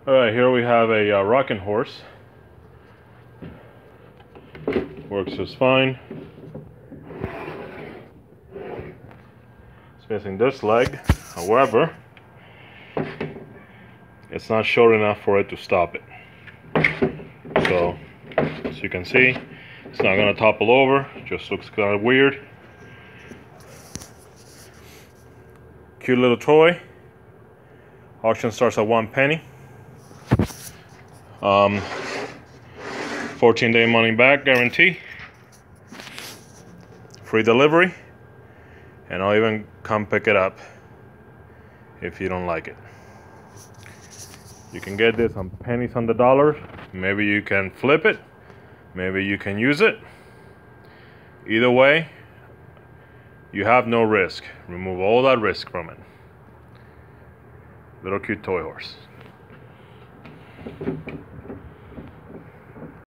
Alright, here we have a rocking horse. Works just fine. It's missing this leg, however, it's not short enough for it to stop it. So, as you can see, it's not gonna topple over, just looks kind of weird. Cute little toy. Auction starts at 1 penny. 14-day money back guarantee. Free delivery. And I'll even come pick it up if you don't like it. You can get this on pennies on the dollar. Maybe you can flip it. Maybe you can use it. Either way, you have no risk. Remove all that risk from it. Little cute toy horse.